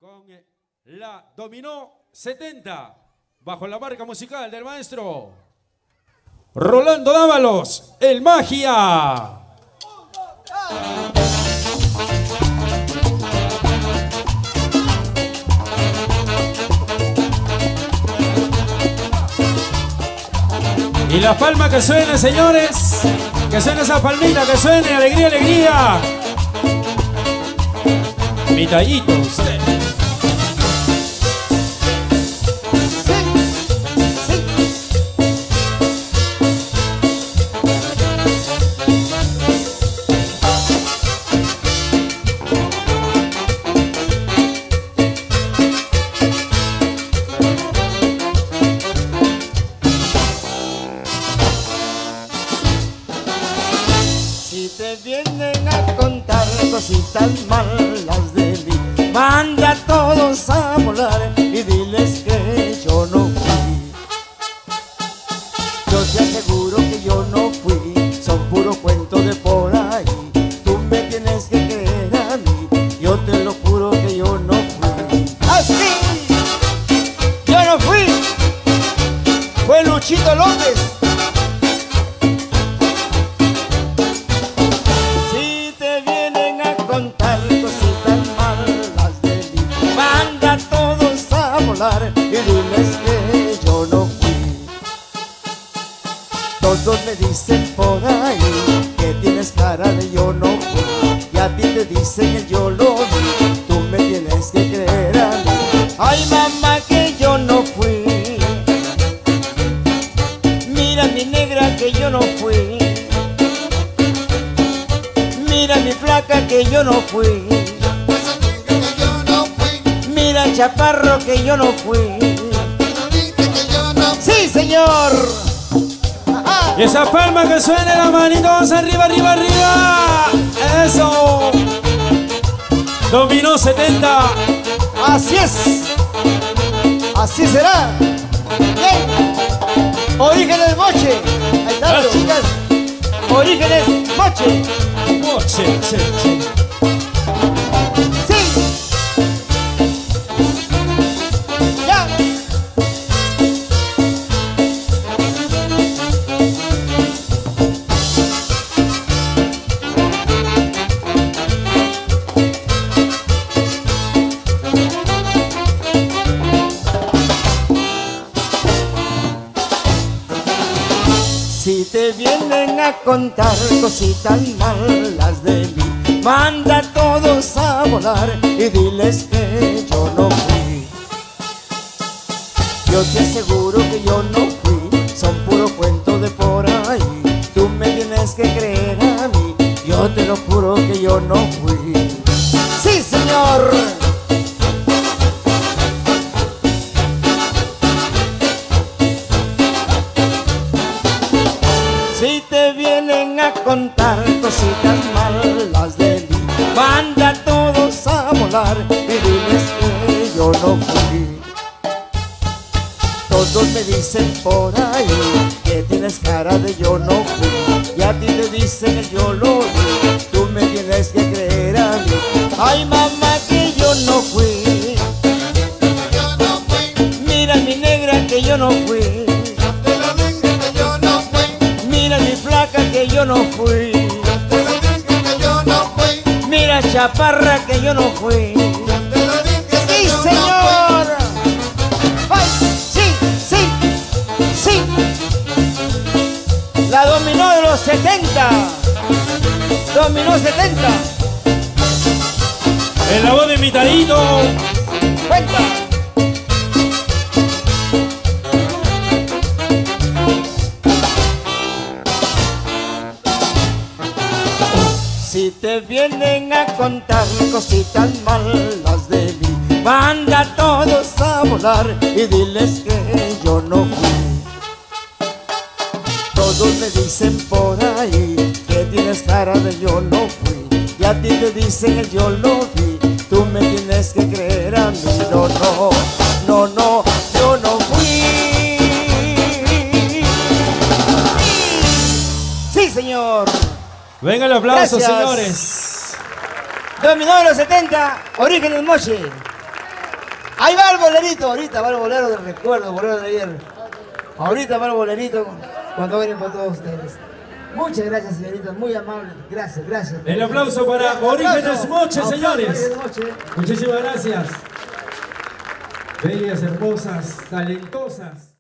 con la Dominó 70, bajo la marca musical del maestro Rolando Dávalos, el Magia. Y la palma que suene, señores. Que suene esa palmita, que suene. Alegría, alegría. Mi tallito, usted. Vienen a contar cositas malas de mí, manda a todos a volar y diles que yo no fui. Yo te aseguro que yo no fui, son puro cuento de por ahí. Tú me tienes que creer a mí, yo te lo juro que yo no fui. ¡Así! Yo no fui, fue Luchito López. Y diles que yo no fui. Todos me dicen por ahí que tienes cara de yo no fui, y a ti te dicen el yo lo vi. Tú me tienes que creer a mí. Ay, mamá, que yo no fui. Mira mi negra que yo no fui. Mira mi flaca que yo no fui. Mira chaparro que yo no fui. ¡Sí, señor! Y esa palma que suene, las manitos arriba, arriba, arriba. ¡Eso! Dominó 70. ¡Así es! ¡Así será! ¡Bien! Orígenes Moche. Ahí están, chicas. Orígenes Moche. Moche, che, che. Si te vienen a contar cositas malas de mí, manda a todos a volar y diles que yo no fui. Yo te aseguro que yo no fui, son puro cuento de por ahí. Tú me tienes que creer a mí, yo te lo juro que yo no fui. ¡Sí, señor! Si te vienen a contar cositas malas de mí, manda a todos a volar y diles que yo no fui. Todos me dicen por ahí que tienes cara de yo no fui, y a ti te dicen el yo lo vi. Tú me tienes que creer a mí. Ay, mamá, que yo no fui. Mira mi negra que yo no fui. Que yo no fui. Mira chaparra que yo no fui. ¡Sí, señor! ¡Ay! ¡Sí, sí, sí! La Dominó de los 70. Dominó 70. En la voz de mi tallito. ¡Cuenta! Si te vienen a contar cositas malas de mí, manda a todos a volar y diles que yo no fui. Todos me dicen por ahí que tienes cara de yo no fui, y a ti te dicen el yo lo vi. Tú me tienes que creer a mí. No, no, no, no, yo no fui. Sí, señor. Venga el aplauso, Gracias, señores. Dominó de los 70, Orígenes Moche. Ahí va el bolerito, ahorita va el bolero del recuerdo, bolero de ayer. Ahorita va el bolerito cuando vienen por todos ustedes. Muchas gracias, señoritas, muy amables. Gracias, gracias. El aplauso para Orígenes Moche, señores. Muchísimas gracias. Bellas, hermosas, talentosas.